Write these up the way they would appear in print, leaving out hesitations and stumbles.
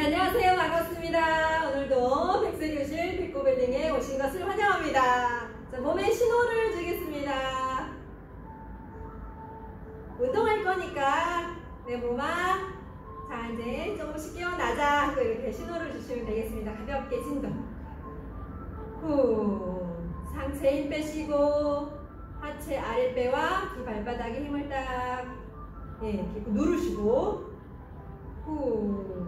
안녕하세요. 반갑습니다. 오늘도 백세교실 백고빌딩에 오신 것을 환영합니다. 자, 몸에 신호를 주겠습니다. 운동할 거니까 내 몸아, 자 이제 조금씩 깨어나자 하고 이렇게 신호를 주시면 되겠습니다. 가볍게 진동. 후, 상체 힘 빼시고 하체 아랫배와 두 발바닥에 힘을 딱 이렇게 누르시고 후.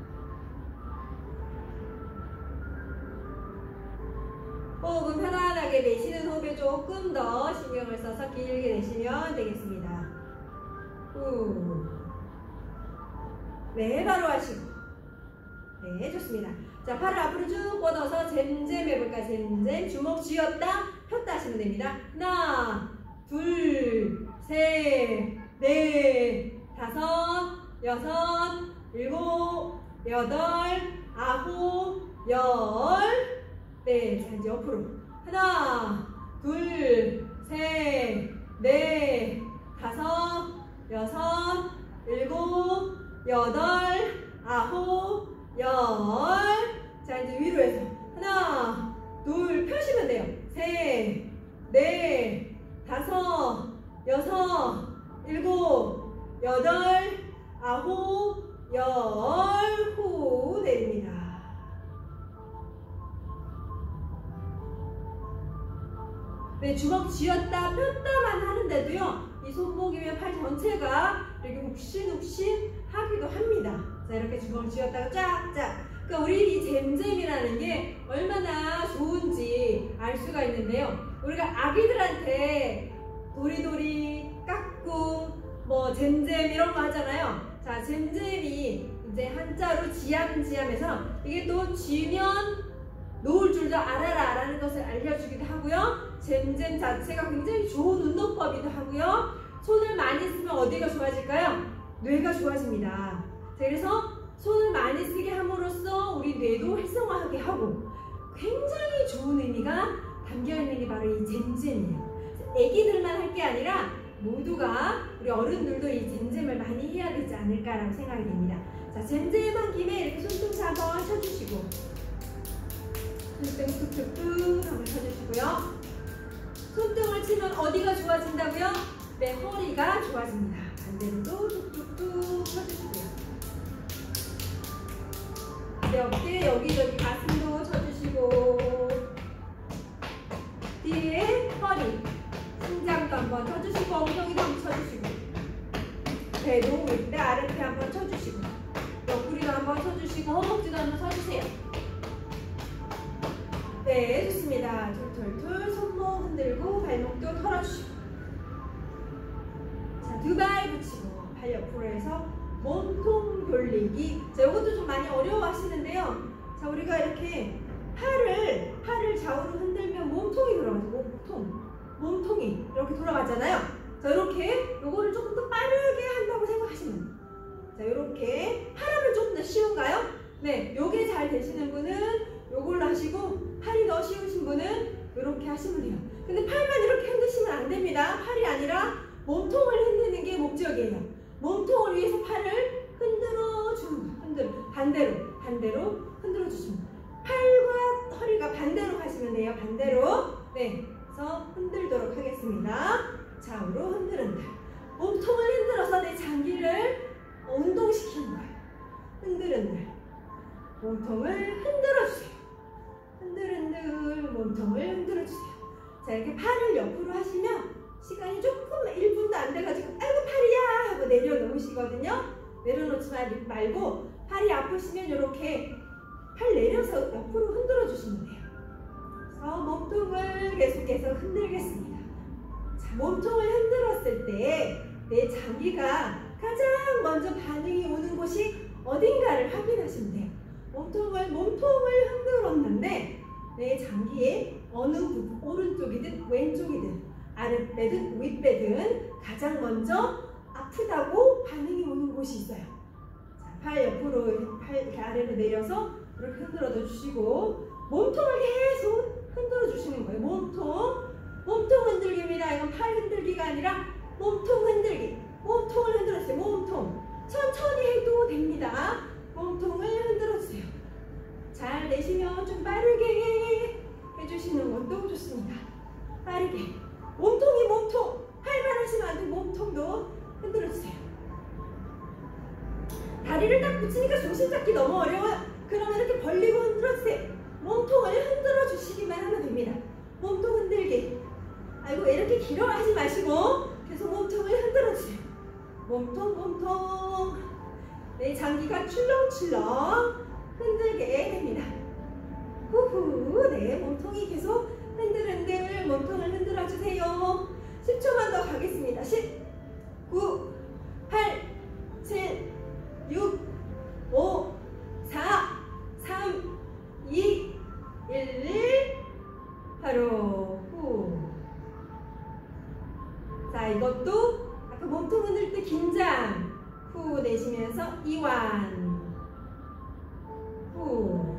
호흡은 편안하게 내쉬는 호흡에 조금 더 신경을 써서 길게 내쉬면 되겠습니다. 후. 네, 바로 하시고. 네, 좋습니다. 자, 팔을 앞으로 쭉 뻗어서 잼잼 해볼까요? 잼잼. 주먹 쥐었다, 폈다 하시면 됩니다. 하나, 둘, 셋, 넷, 다섯, 여섯, 일곱, 여덟, 아홉, 열. 네, 자 이제 옆으로. 하나, 둘, 셋, 넷, 다섯, 여섯, 일곱, 여덟, 아홉, 열. 자 이제 위로 해서 하나, 둘 펴시면 돼요. 셋, 넷, 다섯, 여섯, 일곱, 여덟, 아홉, 열. 후 내립니다. 네, 주먹 쥐었다 폈다만 하는데도요, 이 손목이면 팔 전체가 이렇게 욱신욱신 하기도 합니다. 자, 이렇게 주먹을 쥐었다가 쫙쫙. 그러니까 우리 이 잼잼이라는 게 얼마나 좋은지 알 수가 있는데요. 우리가 아기들한테 도리도리, 까꿍, 뭐 잼잼 이런 거 하잖아요. 자, 잼잼이 이제 한자로 지암지암해서 이게 또 쥐면 놓을 줄도 알아라라는 것을 알려주기도 하고요. 잼잼 자체가 굉장히 좋은 운동법이기도 하고요. 손을 많이 쓰면 어디가 좋아질까요? 뇌가 좋아집니다. 자, 그래서 손을 많이 쓰게 함으로써 우리 뇌도 활성화하게 하고 굉장히 좋은 의미가 담겨있는 게 바로 이 잼잼이에요. 애기들만 할 게 아니라 모두가, 우리 어른들도 이 잼잼을 많이 해야 되지 않을까라고 생각이 됩니다. 자, 잼잼 한 김에 이렇게 손등차 한번 쳐주시고 손등 툭툭툭 한번 쳐주시고요. 손등을 치면 어디가 좋아진다고요? 네, 허리가 좋아집니다. 반대로도 툭툭툭 쳐주시고요. 네, 어깨 여기저기 가슴도 쳐주시고 뒤에 허리, 심장도 한번 쳐주시고 엉덩이도 한번 쳐주시고 배도 윗배 아랫배 한번 쳐주시고 옆구리도 한번 쳐주시고 허벅지도 한번 쳐주세요. 네, 좋습니다. 툴툴툴 손목 흔들고 발목도 털어주시고 자, 두 발 붙이고 발 옆으로 해서 몸통 돌리기. 자, 이것도 좀 많이 어려워하시는데요. 자, 우리가 이렇게 팔을 좌우로 흔들면 몸통이 돌아가죠. 몸통이 이렇게 돌아가잖아요. 자, 이렇게 요거를 조금 더 빠르게 한다고 생각하시면 돼요. 자, 이렇게 팔하면 조금 더 쉬운가요? 네, 요게 잘 되시는 분은 요걸로 하시고 팔이 더 쉬우신 분은 이렇게 하시면 돼요. 근데 팔만 이렇게 흔드시면 안 됩니다. 팔이 아니라 몸통을 흔드는 게 목적이에요. 몸통을 위해서 팔을 흔들어 주는 거예요. 반대로 흔들어 주시면 돼요. 팔과 허리가 반대로 가시면 돼요. 반대로. 네, 그래서 흔들도록 하겠습니다. 좌우로 흔드는다. 몸통을 흔들어서 내 장기를 운동시키는 거예요. 흔들흔들. 몸통을 흔들어 주세요. 흔들흔들 몸통을 흔들어주세요. 자, 이렇게 팔을 옆으로 하시면 시간이 조금 1분도 안 돼가지고 아이고 팔이야 하고 내려놓으시거든요. 내려놓지 말고 팔이 아프시면 이렇게 팔 내려서 옆으로 흔들어 주시면 돼요. 그래서 몸통을 계속해서 흔들겠습니다. 자, 몸통을 흔들었을 때 내 장기가 가장 먼저 반응이 오는 곳이 어딘가를 확인하시면 돼요. 몸통을 흔들었는데 내 장기의 어느 부분, 오른쪽이든 왼쪽이든 아랫배든 윗배든 가장 먼저 아프다고 반응이 오는 곳이 있어요. 자, 팔 옆으로, 팔 이렇게 아래로 내려서 이렇게 흔들어 주시고 몸통을 계속 흔들어 주시는 거예요. 몸통 흔들기입니다. 이건 팔 흔들기가 아니라 몸통 흔들기. 몸통을 흔들었어요. 몸통. 천천히 해도 됩니다. 몸통을 흔들어주세요. 잘 내쉬면 좀 빠르게 해주시는 것도 좋습니다. 빠르게. 몸통이 몸통. 할만하시면 안 돼. 몸통도 흔들어주세요. 다리를 딱 붙이니까 중심 잡기 너무 어려워요. 그러면 이렇게 벌리고 흔들어주세요. 몸통을 흔들어 주시기만 하면 됩니다. 몸통 흔들기. 아이고 이렇게 길어 하지 마시고 계속 몸통을 흔들어 주세요. 몸통. 네, 장기가 출렁출렁 흔들게 됩니다. 후후. 네, 몸통이 계속 흔들흔들 몸통을 흔들어 주세요. 10초만 더 가겠습니다. 10, 9, 8, 7, 6, 5, 4, 3, 2, 1. 바로 후. 자, 이것도 아까 몸통 흔들 때 긴장. 후 내쉬면서 이완. 후.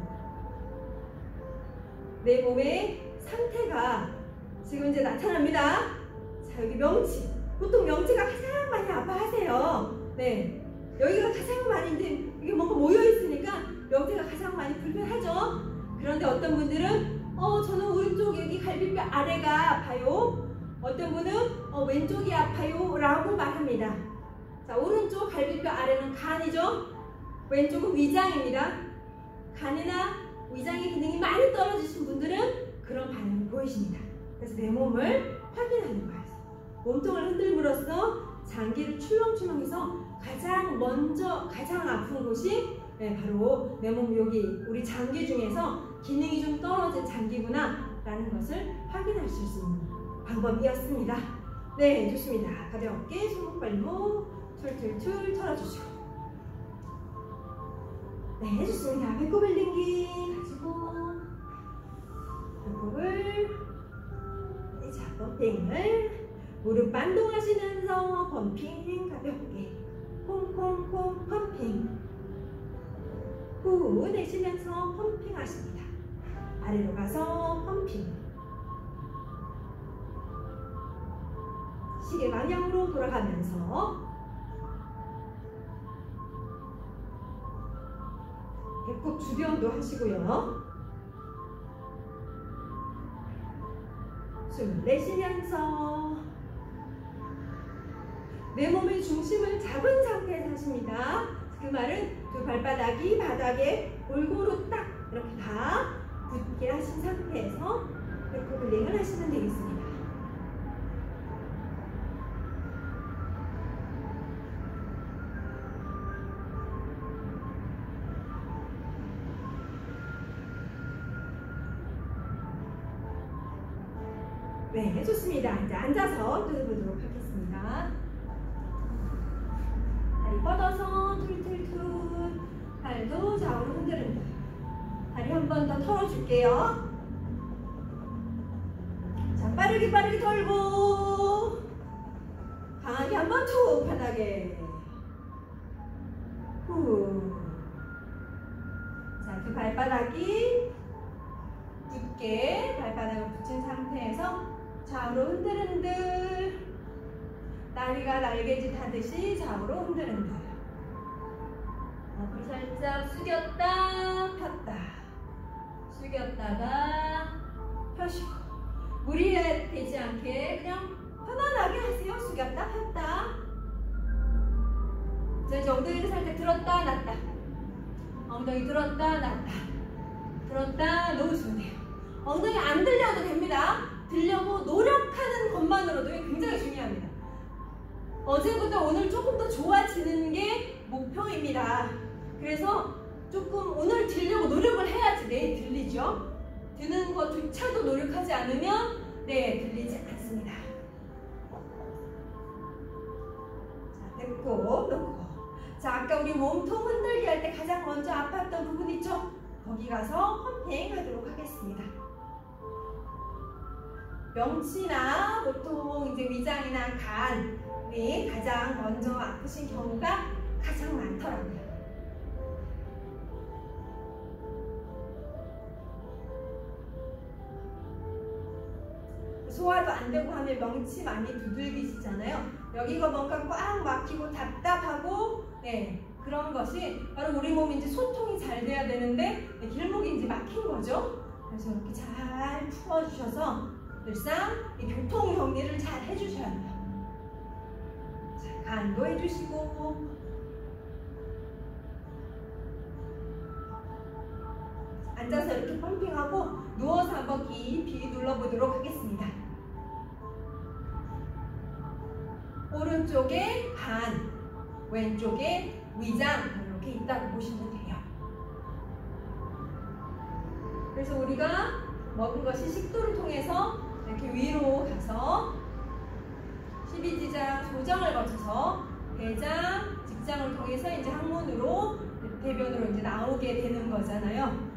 내 몸의 상태가 지금 이제 나타납니다. 자, 여기 명치. 보통 명치가 가장 많이 아파하세요. 네. 여기가 가장 많이 이제 이게 뭔가 모여있으니까 명치가 가장 많이 불편하죠. 그런데 어떤 분들은 저는 오른쪽 여기 갈비뼈 아래가 아파요. 어떤 분은 왼쪽이 아파요 라고 말합니다. 자, 오른쪽 갈비뼈 아래는 간이죠. 왼쪽은 위장입니다. 간이나 위장의 기능이 많이 떨어지신 분들은 그런 반응이 보이십니다. 그래서 내 몸을 확인하는 거예요. 몸통을 흔들므로써 장기를 출렁출렁해서 가장 아픈 곳이 바로 내 몸 여기 우리 장기 중에서 기능이 좀 떨어진 장기구나 라는 것을 확인할 수 있는 방법이었습니다. 네, 좋습니다. 가볍게 손목 발목 툴툴툴 털어주시고. 네, 좋습니다. 배꼽 올리기 가지고 배꼽을 자, 펌핑을 무릎 반동하시면서 펌핑 가볍게 콩콩콩 펌핑. 후 내쉬면서 펌핑 하십니다. 아래로 가서 펌핑. 시계 방향으로 돌아가면서 배꼽 주변도 하시고요. 숨 내쉬면서 내 몸의 중심을 잡은 상태에서 하십니다. 그 말은 두 발바닥이 바닥에 골고루 딱 이렇게 다 붙게 하신 상태에서 배꼽 링을 하시면 되겠습니다. 네, 좋습니다. 이제 앉아서 뜯어보도록 하겠습니다. 다리 뻗어서 툴툴툴. 팔도 좌우로 흔들흔들. 다리 한 번 더 털어줄게요. 자, 빠르게 털고 강하게 한 번 툭 편하게. 후. 자, 그 발바닥이 굳게 발바닥을 붙인 상태에서 좌우로 흔들흔들. 나리가 날개짓 하듯이 좌우로 흔들흔들. 어깨 살짝 숙였다 폈다. 숙였다가 펴시고. 무리되지 않게 그냥 편안하게 하세요. 숙였다 폈다. 자, 이제 엉덩이를 살짝 들었다 놨다. 엉덩이 들었다 놨다. 들었다 놓으시면 돼요. 엉덩이 안 들려도 됩니다. 들려고 노력하는 것만으로도 굉장히 중요합니다. 어제보다 오늘 조금 더 좋아지는 게 목표입니다. 그래서 조금 오늘 들려고 노력을 해야지 내일 들리죠. 드는 것조차도 노력하지 않으면 들리지 않습니다. 자, 배꼽 놓고. 자, 아까 우리 몸통 흔들기 할 때 가장 먼저 아팠던 부분 있죠? 거기 가서 펌핑 하도록 하겠습니다. 명치나 보통 이제 위장이나 간이 가장 먼저 아프신 경우가 가장 많더라고요. 소화도 안 되고 하면 명치 많이 두들기시잖아요. 여기가 뭔가 꽉 막히고 답답하고 그런 것이 바로 우리 몸이 이제 소통이 잘 돼야 되는데 길목이 이제 막힌 거죠. 그래서 이렇게 잘 풀어주셔서 늘상 이 교통 정리를 잘 해주셔야 돼요. 자, 간도 해주시고, 앉아서 이렇게 펌핑하고 누워서 한번 깊이 눌러보도록 하겠습니다. 오른쪽에 간, 왼쪽에 위장 이렇게 있다고 보시면 돼요. 그래서 우리가 먹은 것이 식도를 통해서 이렇게 위로 가서 12지장 조장을 거쳐서 대장, 직장을 통해서 이제 항문으로 대변으로 이제 나오게 되는 거잖아요.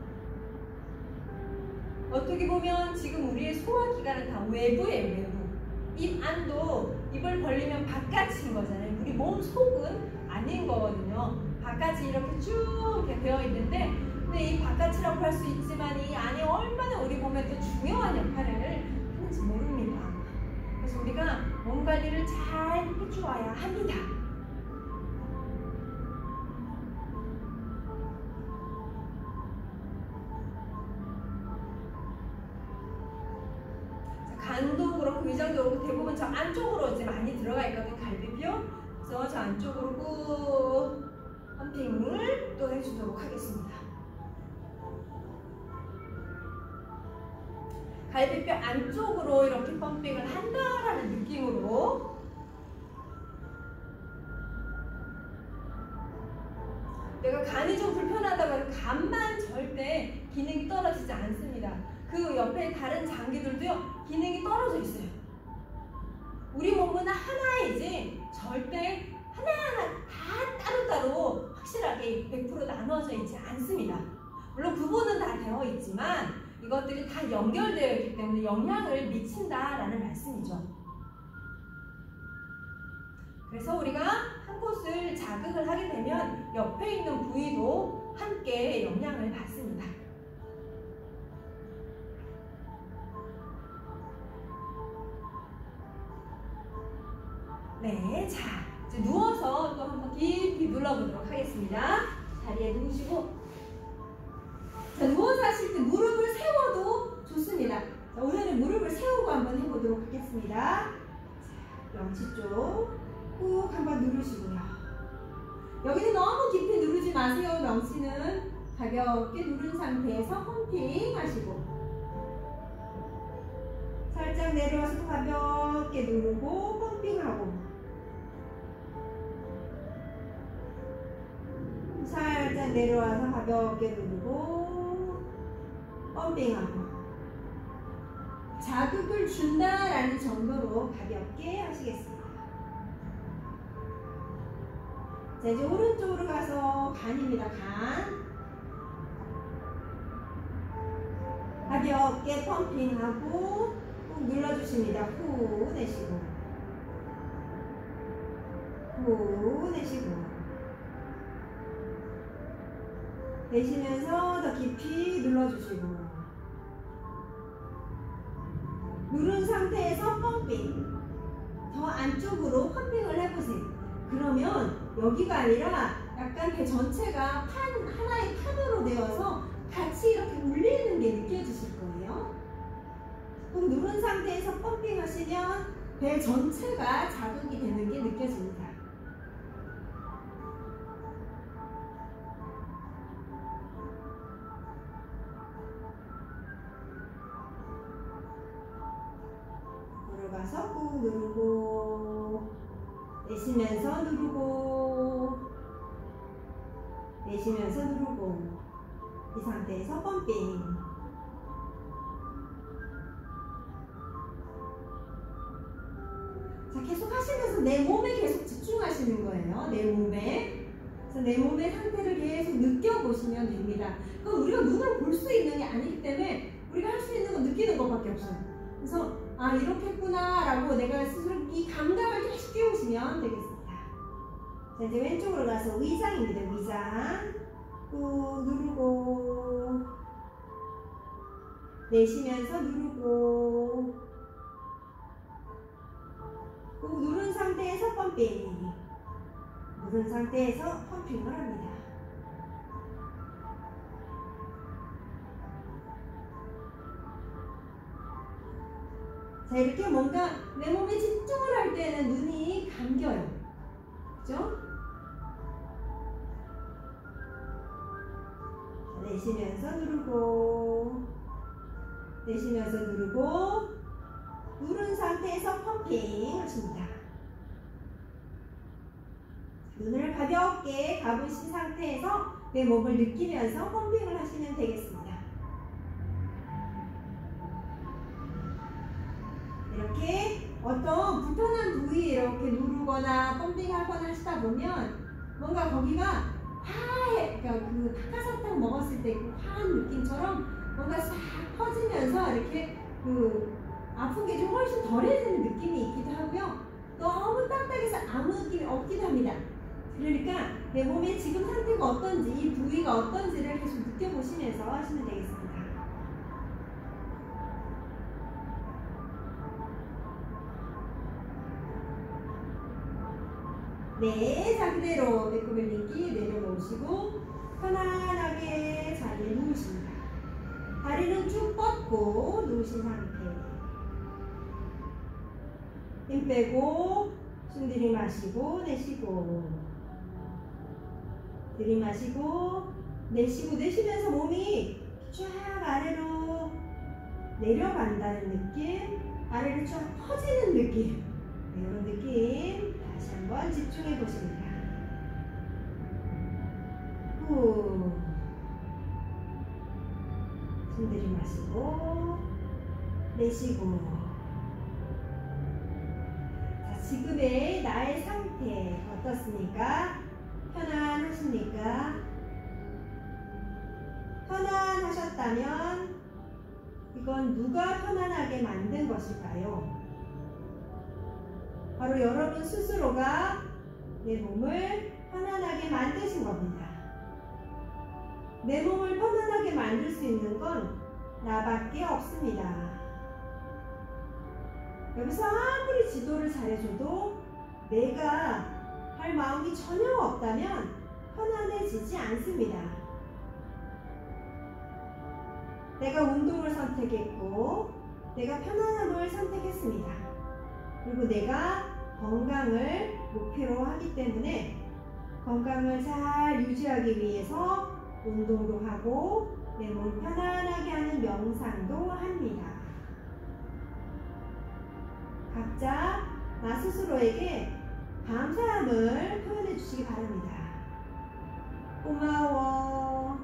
어떻게 보면 지금 우리의 소화기관은 다 외부예요, 외부. 입 안도 입을 벌리면 바깥인 거잖아요. 우리 몸 속은 아닌 거거든요. 바깥이 이렇게 쭉 이렇게 되어 있는데, 근데 이 바깥이라고 할 수 있지만 이 안에 얼마나 우리 몸에 또 중요한 역할을 하는지 모릅니다. 그래서 우리가 몸 관리를 잘 해주어야 합니다. 간도 그렇고 위장도 그렇고 대부분 저 안쪽으로 이제 많이 들어가 있거든요. 갈비뼈. 그래서 저 안쪽으로 꾹 펌핑을 또 해주도록 하겠습니다. 갈비뼈 안쪽으로 이렇게 펌핑을 한다라는 느낌으로 내가 간이 좀 불편하다고 해서 간만 절대 기능이 떨어지지 않습니다. 그 옆에 다른 장기들도요, 기능이 떨어져 있어요. 우리 몸은 하나이지 절대 하나하나 다 따로따로 확실하게 100% 나눠져 있지 않습니다. 물론 구분은 다 되어 있지만 이것들이 다 연결되어 있기 때문에 영향을 미친다라는 말씀이죠. 그래서 우리가 한 곳을 자극을 하게 되면 옆에 있는 부위도 함께 영향을 받습니다. 네, 자, 이제 누워서 또 한번 깊이 눌러보도록 하겠습니다. 자리에 누우시고, 자, 누워서 하실 때 무릎을 세워도 좋습니다. 자, 오늘은 무릎을 세우고 한번 해보도록 하겠습니다. 자, 명치 쪽 꾹 한번 누르시고요. 여기는 너무 깊이 누르지 마세요. 명치는 가볍게 누른 상태에서 펌핑 하시고, 살짝 내려와서 가볍게 누르고 펌핑하고, 살짝 내려와서 가볍게 누르고 펌핑하고, 자극을 준다라는 정도로 가볍게 하시겠습니다. 자, 이제 오른쪽으로 가서 간입니다. 간 가볍게 펌핑하고 꾹 눌러주십니다. 후 내쉬고, 후 내쉬고, 내쉬면서 더 깊이 눌러주시고, 누른 상태에서 펌핑, 더 안쪽으로 펌핑을 해보세요. 그러면 여기가 아니라 약간 배 전체가 하나의 판으로 되어서 같이 이렇게 울리는 게 느껴지실 거예요. 꼭 누른 상태에서 펌핑 하시면 배 전체가 자극이 되는 게 느껴집니다. 들어가서 꾹 누르고, 내쉬면서 누르고, 내쉬면서 누르고, 이 상태에서 펌핑. 자, 계속 하시면서 내 몸에 계속 집중하시는 거예요. 내 몸에. 그래서 내 몸의 상태를 계속 느껴보시면 됩니다. 그건 우리가 눈으로 볼 수 있는 게 아니기 때문에 우리가 할 수 있는 건 느끼는 것밖에 없어요. 그래서 아, 이렇게 했구나 라고 내가 스스로 이 감각을 계속 띄우시면 되겠습니다. 자, 이제 왼쪽으로 가서 위장입니다. 위장 꾹 누르고, 내쉬면서 누르고, 꾹 누른 상태에서 펌핑. 누른 상태에서 펌핑을 합니다. 자, 이렇게 뭔가 내 몸에 집중을 할 때는 눈이 감겨요. 그죠? 자, 내쉬면서 누르고, 내쉬면서 누르고, 누른 상태에서 펌핑 하십니다. 눈을 가볍게 감으신 상태에서 내 몸을 느끼면서 펌핑을 하시면 되겠습니다. 이렇게 어떤 불편한 부위에 이렇게 누르거나 펌핑하거나 하시다 보면 뭔가 거기가 화해, 그러니까 그 닭가슴살 먹었을 때 그 화한 느낌처럼 뭔가 싹 퍼지면서 이렇게 그 아픈 게 좀 훨씬 덜해지는 느낌이 있기도 하고요. 너무 딱딱해서 아무 느낌이 없기도 합니다. 그러니까 내 몸의 지금 상태가 어떤지, 이 부위가 어떤지를 계속 느껴보시면서 하시면 되겠습니다. 네, 자 그대로 배꼽을 linki 내려놓으시고 편안하게 자리에 누우십니다. 다리는 쭉 뻗고 누우신 상태. 힘 빼고 숨 들이마시고 내쉬고, 들이마시고 내쉬고, 내쉬면서 몸이 쫙 아래로 내려간다는 느낌, 아래로 쫙 퍼지는 느낌, 이런 느낌 다시 한번 집중해 보십니다. 후, 숨 들이마시고 내쉬고. 자, 지금의 나의 상태 어떻습니까? 편안하십니까? 편안하셨다면 이건 누가 편안하게 만든 것일까요? 바로 여러분 스스로가 내 몸을 편안하게 만드신 겁니다. 내 몸을 편안하게 만들 수 있는 건 나밖에 없습니다. 여기서 아무리 지도를 잘해줘도 내가 할 마음이 전혀 없다면 편안해지지 않습니다. 내가 운동을 선택했고 내가 편안함을 선택했습니다. 그리고 내가 건강을 목표로 하기 때문에 건강을 잘 유지하기 위해서 운동도 하고 내 몸 편안하게 하는 명상도 합니다. 각자 나 스스로에게 감사함을 표현해 주시기 바랍니다. 고마워,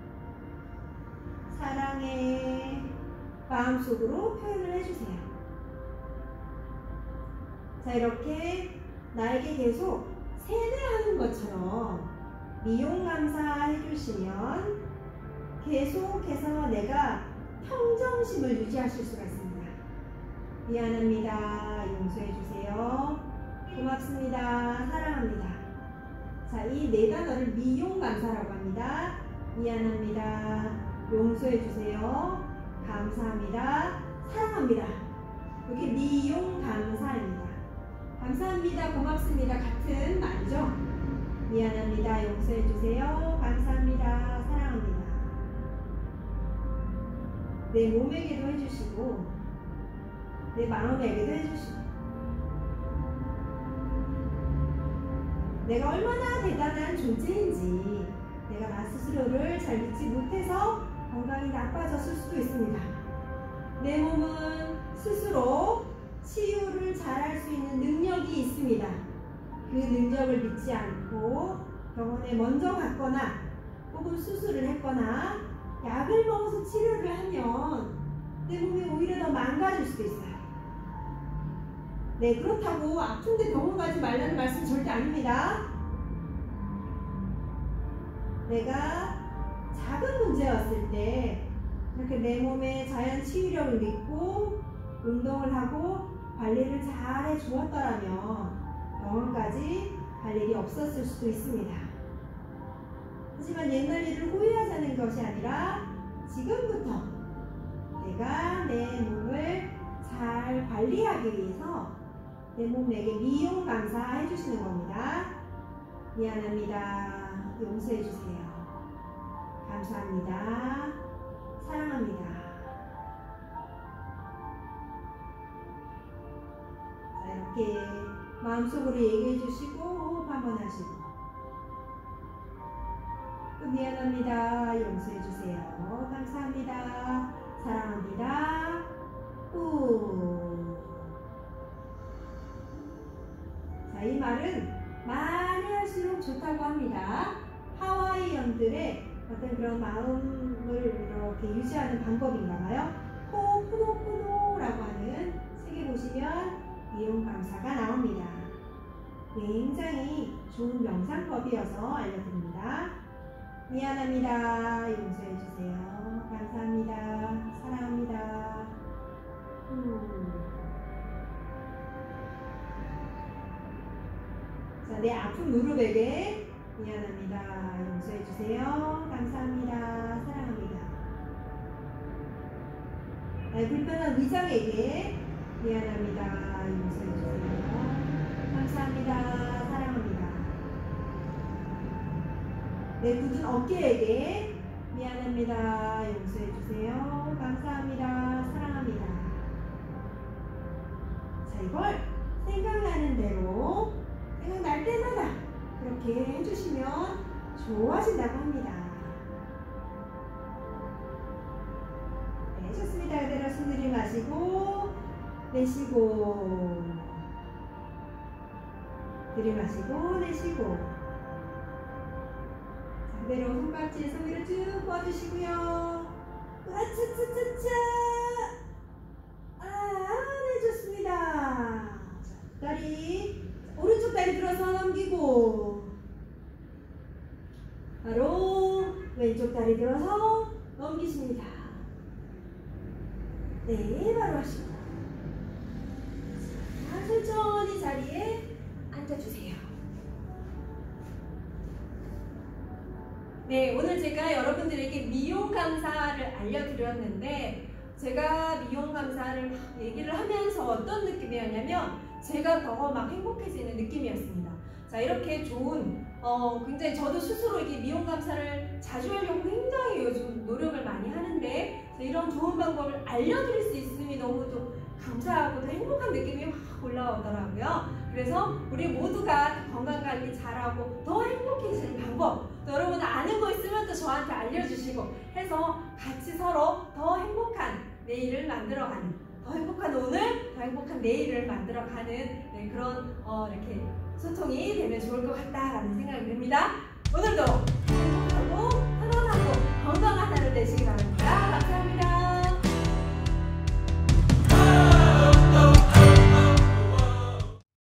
사랑해, 마음속으로 표현을 해주세요. 자, 이렇게 나에게 계속 세뇌하는 것처럼 미용 감사 해주시면 계속해서 내가 평정심을 유지하실 수가 있습니다. 미안합니다, 용서해주세요, 고맙습니다, 사랑합니다. 자, 이 네 단어를 미용 감사라고 합니다. 미안합니다, 용서해주세요, 감사합니다, 사랑합니다. 여기 미용 감사입니다. 감사합니다, 고맙습니다 같은 말이죠. 미안합니다, 용서해주세요, 감사합니다, 사랑합니다. 내 몸에게도 해주시고 내 마음에게도 해주시고, 내가 얼마나 대단한 존재인지 내가 나 스스로를 잘 믿지 못해서 건강이 나빠졌을 수도 있습니다. 내 몸은 스스로 치유를 잘할 수 있는 능력이 있습니다. 그 능력을 믿지 않고 병원에 먼저 갔거나 혹은 수술을 했거나 약을 먹어서 치료를 하면 내 몸이 오히려 더 망가질 수도 있어요. 네, 그렇다고 아픈데 병원 가지 말라는 말씀 절대 아닙니다. 내가 작은 문제였을 때 이렇게 내 몸의 자연 치유력을 믿고 운동을 하고 관리를 잘 해주었더라면 병원까지 갈 일이 없었을 수도 있습니다. 하지만 옛날 일을 후회하자는 것이 아니라 지금부터 내가 내 몸을 잘 관리하기 위해서 내 몸에게 미용 감사 해주시는 겁니다. 미안합니다. 용서해 주세요. 감사합니다. 사랑합니다. 자, 이렇게 마음속으로 얘기해 주시고 호흡 한번 하시고 또 미안합니다. 용서해 주세요. 감사합니다. 사랑합니다. 자, 이 말은 많이 할수록 좋다고 합니다. 하와이언들의 어떤 그런 마음을 이렇게 유지하는 방법인가 봐요. 호포노포노라고 하는 책에 보시면 미용 감사가 나옵니다. 굉장히 좋은 명상법이어서 알려드립니다. 미안합니다. 용서해 주세요. 감사합니다. 사랑합니다. 자, 내 아픈 무릎에게 미안합니다. 용서해 주세요. 감사합니다. 사랑합니다. 나의 불편한 의장에게 미안합니다. 용서해 주세요. 감사합니다. 사랑합니다. 내 굳은 어깨에게 미안합니다. 용서해 주세요. 감사합니다. 사랑합니다. 자, 이걸 생각나는 대로 생각날 때마다 그렇게 해주시면 좋아진다고 합니다. 네, 좋습니다. 그대로 숨 들이마시고 내쉬고 들이마시고 내쉬고 자, 그대로 손깍지 손 위로 쭉 뻗으시고요. 으아차차차차 네, 좋습니다. 자, 다리 오른쪽 다리 들어서 넘기고 바로 왼쪽 다리 들어서 넘기십니다. 네, 바로 하시고 자, 천천히 자리에 앉아주세요. 네, 오늘 제가 여러분들에게 미용 감사를 알려드렸는데 제가 미용 감사를 막 얘기를 하면서 어떤 느낌이었냐면 제가 더 막 행복해지는 느낌이었습니다. 자, 이렇게 좋은 굉장히 저도 스스로 이게 미용 감사를 자주 하려고 굉장히 요즘 노력을 많이 하는데 이런 좋은 방법을 알려드릴 수 있음이 너무도 감사하고 더 행복한 느낌이 확 올라오더라고요. 그래서 우리 모두가 건강관리 잘하고 더 행복해지는 방법 또 여러분 아는 거 있으면 또 저한테 알려주시고 해서 같이 서로 더 행복한 내일을 만들어가는 더 행복한 오늘, 더 행복한 내일을 만들어가는 네, 그런 이렇게 소통이 되면 좋을 것 같다라는 생각이 듭니다. 오늘도